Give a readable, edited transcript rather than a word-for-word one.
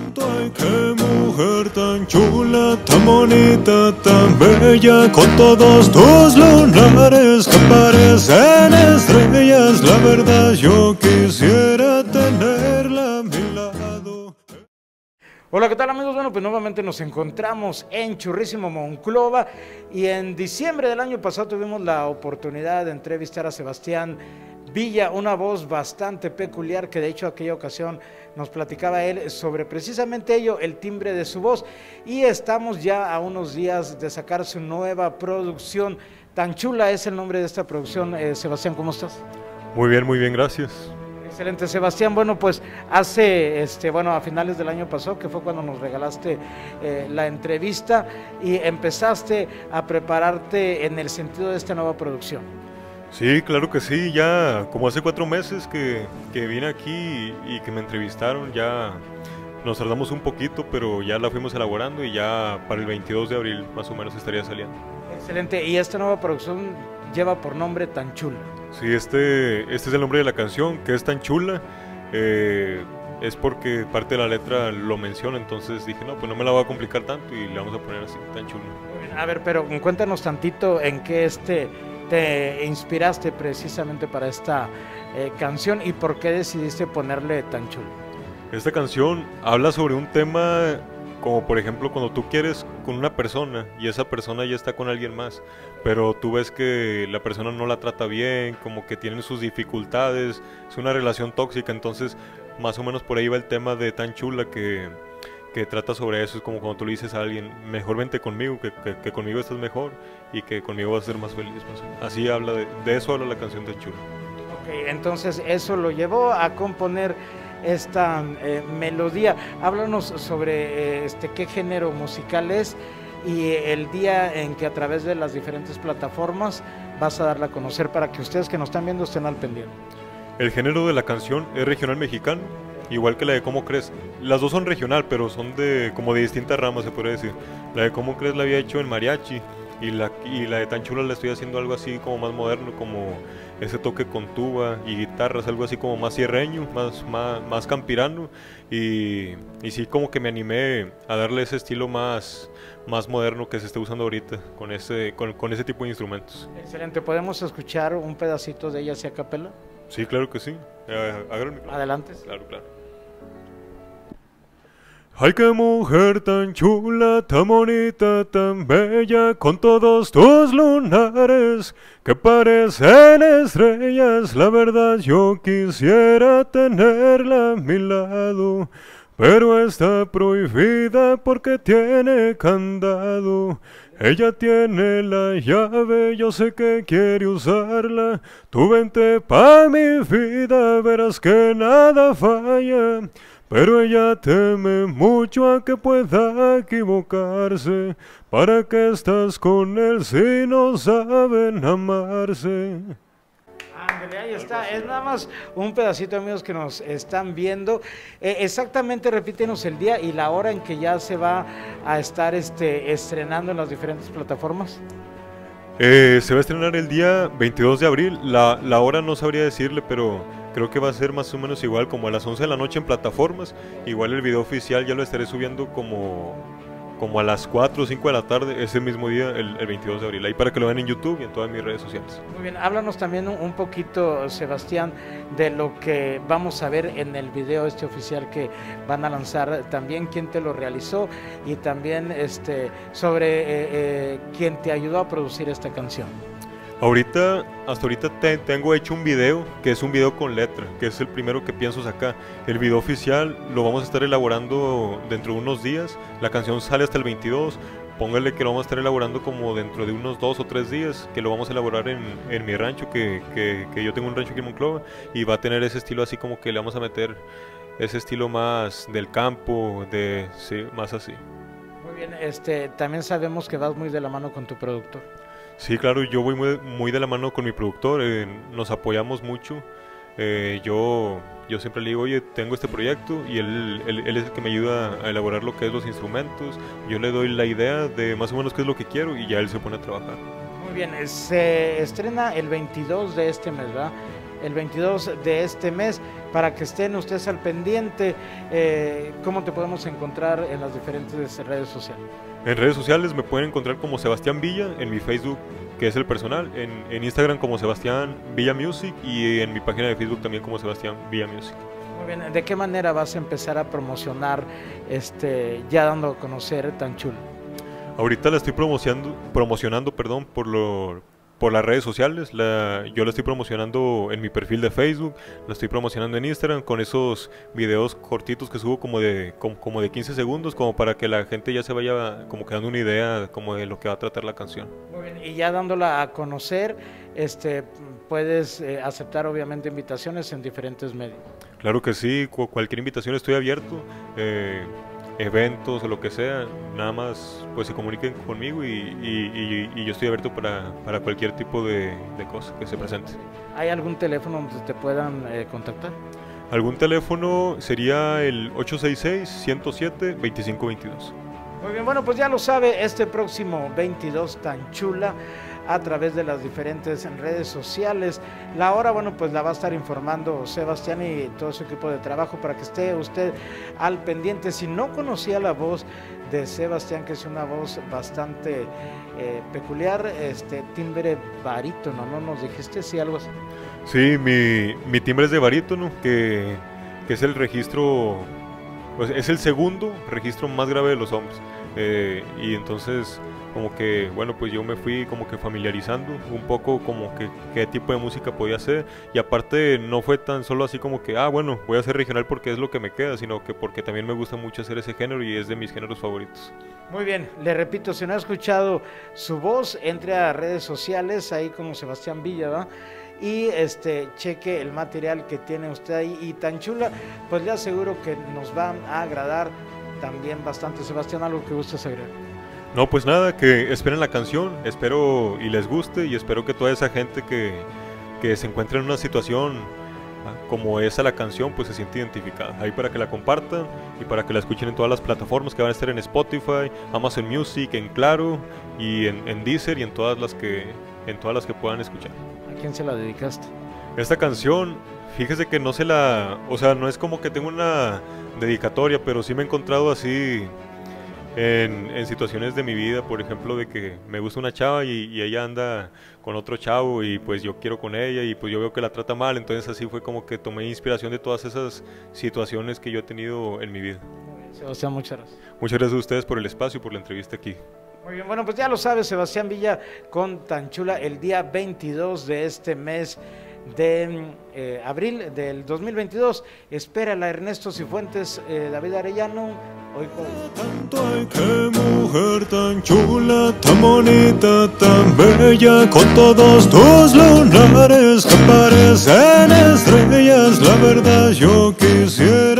Ay, qué mujer tan chula, tan bonita, tan bella, con todos tus lunares que parecen estrellas. La verdad yo quisiera tenerla a mi lado. Hola, ¿qué tal, amigos? Bueno, pues nuevamente nos encontramos en Churrísimo, Monclova, y en diciembre del año pasado tuvimos la oportunidad de entrevistar a Sebastián Villa, una voz bastante peculiar que de hecho aquella ocasión nos platicaba él sobre precisamente ello, el timbre de su voz, y estamos ya a unos días de sacar su nueva producción. Tan chula es el nombre de esta producción. Sebastián, ¿cómo estás? Muy bien, gracias. Excelente, Sebastián. Bueno, pues hace, a finales del año pasado, que fue cuando nos regalaste la entrevista y empezaste a prepararte en el sentido de esta nueva producción. Sí, claro que sí, ya como hace 4 meses que vine aquí y que me entrevistaron, ya nos tardamos un poquito, pero ya la fuimos elaborando y ya para el 22 de abril más o menos estaría saliendo. Excelente, y esta nueva producción lleva por nombre Tan Chula. Sí, este es el nombre de la canción, que es Tan Chula. Es porque parte de la letra lo menciona, entonces dije, no, pues no me la voy a complicar tanto y le vamos a poner así, Tan Chula. A ver, pero cuéntanos tantito en qué te inspiraste precisamente para esta canción y por qué decidiste ponerle Tan Chula. Esta canción habla sobre un tema como por ejemplo cuando tú quieres con una persona y esa persona ya está con alguien más, pero tú ves que la persona no la trata bien, como que tienen sus dificultades, es una relación tóxica, entonces más o menos por ahí va el tema de Tan Chula que trata sobre eso. Es como cuando tú le dices a alguien, mejor vente conmigo, que conmigo estás mejor y que conmigo vas a ser más feliz. Así habla de eso habla la canción de Chula. Ok, entonces eso lo llevó a componer esta melodía. Háblanos sobre qué género musical es y el día en que a través de las diferentes plataformas vas a darla a conocer para que ustedes que nos están viendo estén al pendiente. El género de la canción es regional mexicano, igual que la de Cómo Crees. Las dos son regional, pero son como de distintas ramas, se podría decir. La de Cómo Crees la había hecho en mariachi y la de Tan Chula la estoy haciendo algo así como más moderno, como ese toque con tuba y guitarras, algo así como más sierreño, más campirano, y sí como que me animé a darle ese estilo más moderno que se está usando ahorita con ese tipo de instrumentos. Excelente, ¿podemos escuchar un pedacito de ella así a capela? Sí, claro que sí. Adelante. Claro. Ay, qué mujer tan chula, tan bonita, tan bella, con todos tus lunares que parecen estrellas. La verdad yo quisiera tenerla a mi lado, pero está prohibida porque tiene candado. Ella tiene la llave, yo sé que quiere usarla. Tú vente pa' mi vida, verás que nada falla. Pero ella teme mucho a que pueda equivocarse. ¿Para qué estás con él si no saben amarse? Ándale, ahí está, es nada más un pedacito, amigos que nos están viendo. Exactamente, repítenos el día y la hora en que ya se va a estar estrenando en las diferentes plataformas. Se va a estrenar el día 22 de abril, la hora no sabría decirle, pero creo que va a ser más o menos igual, como a las 11 de la noche en plataformas. Igual el video oficial ya lo estaré subiendo como a las 4 o 5 de la tarde, ese mismo día, el 22 de abril, ahí para que lo vean en YouTube y en todas mis redes sociales. Muy bien, háblanos también un poquito, Sebastián, de lo que vamos a ver en el video oficial que van a lanzar, también quién te lo realizó y también sobre quién te ayudó a producir esta canción. Hasta ahorita tengo hecho un video, que es un video con letra, que es el primero que pienso sacar. El video oficial lo vamos a estar elaborando dentro de unos días, la canción sale hasta el 22, póngale que lo vamos a estar elaborando como dentro de unos 2 o 3 días, que lo vamos a elaborar en mi rancho, que yo tengo un rancho aquí en Monclova, y va a tener ese estilo así como que le vamos a meter ese estilo más del campo, sí, más así. Muy bien, también sabemos que vas muy de la mano con tu productor. Sí, claro, yo voy muy de la mano con mi productor, nos apoyamos mucho. Yo siempre le digo, oye, tengo este proyecto, y él es el que me ayuda a elaborar lo que es los instrumentos. Yo le doy la idea de más o menos qué es lo que quiero y ya él se pone a trabajar. Muy bien, se estrena el 22 de este mes, ¿verdad? el 22 de este mes, para que estén ustedes al pendiente. ¿Cómo te podemos encontrar en las diferentes redes sociales? En redes sociales me pueden encontrar como Sebastián Villa, en mi Facebook, que es el personal, en Instagram como Sebastián Villa Music y en mi página de Facebook también como Sebastián Villa Music. Muy bien, ¿de qué manera vas a empezar a promocionar, ya dando a conocer Tanchula? Ahorita la estoy promocionando, perdón, por las redes sociales. Yo la estoy promocionando en mi perfil de Facebook, la estoy promocionando en Instagram con esos videos cortitos que subo como de 15 segundos, como para que la gente ya se vaya como quedando una idea como de lo que va a tratar la canción. Muy bien, y ya dándola a conocer, puedes aceptar obviamente invitaciones en diferentes medios. Claro que sí, cualquier invitación estoy abierto, eventos o lo que sea, nada más pues se comuniquen conmigo y yo estoy abierto para cualquier tipo de cosa que se presente. ¿Hay algún teléfono donde te puedan contactar? Algún teléfono sería el 866-107-2522. Muy bien, bueno, pues ya lo sabe, este próximo 22 Tanchula, a través de las diferentes redes sociales. La hora, bueno, pues la va a estar informando Sebastián y todo su equipo de trabajo para que esté usted al pendiente. Si no conocía la voz de Sebastián, que es una voz bastante peculiar, timbre barítono, ¿no nos dijiste? Sí, algo así. Sí, mi timbre es de barítono, que es el registro, pues es el segundo registro más grave de los hombres. Y entonces como que, bueno, pues yo me fui como que familiarizando un poco como que qué tipo de música podía hacer, y aparte no fue tan solo así como que, bueno, voy a hacer regional porque es lo que me queda, sino que porque también me gusta mucho hacer ese género y es de mis géneros favoritos. Muy bien, le repito, si no ha escuchado su voz, entre a redes sociales, ahí como Sebastián Villa, ¿verdad? Y cheque el material que tiene usted ahí, y Tanchula, pues le aseguro que nos va a agradar también bastante. Sebastián, ¿algo que gustes agregar? No, pues nada, que esperen la canción, espero y les guste, y espero que toda esa gente que se encuentre en una situación como esa la canción, pues se siente identificada. Ahí para que la compartan y para que la escuchen en todas las plataformas que van a estar en Spotify, Amazon Music, en Claro y en Deezer y en todas las que puedan escuchar. ¿A quién se la dedicaste? Esta canción, fíjese que no no es como que tengo una dedicatoria, pero sí me he encontrado así en situaciones de mi vida, por ejemplo, de que me gusta una chava y ella anda con otro chavo y pues yo quiero con ella y pues yo veo que la trata mal, entonces así fue como que tomé inspiración de todas esas situaciones que yo he tenido en mi vida. Sebastián, muchas gracias. Muchas gracias a ustedes por el espacio y por la entrevista aquí. Muy bien, bueno, pues ya lo sabe, Sebastián Villa con Tanchula el día 22 de este mes de abril del 2022. Espérala, Ernesto Cifuentes, David Arellano. Hoy tanto hay que mujer tan chula, tan bonita, tan bella, con todos tus lunares que parecen estrellas. La verdad yo quisiera